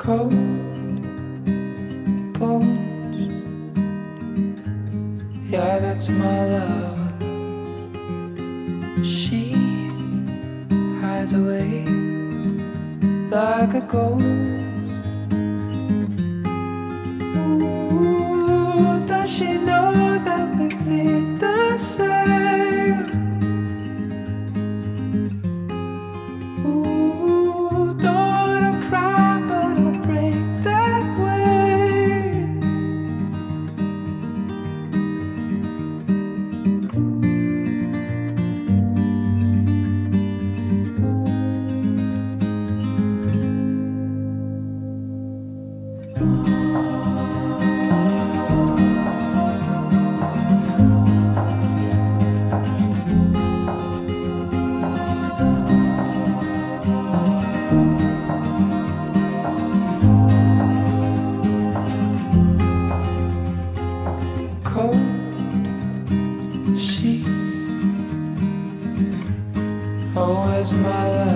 cold bones. Yeah, that's my love. She hides away like a ghost. Ooh, does she know that we bleed the same? Ooh, don't wanna cry, but I'll break that way. Cold sheets, oh, where's my love?